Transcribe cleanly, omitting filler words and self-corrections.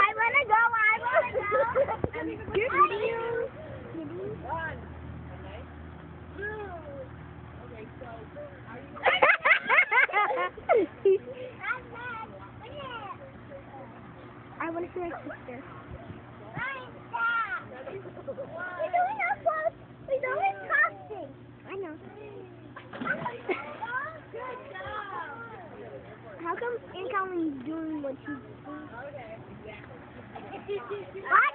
wanna go. You're video. One. Two. Okay, so are you I want to see my sister. We're doing casting. I know. Good job. How come Aunt Colleen's doing what she's doing? Okay. I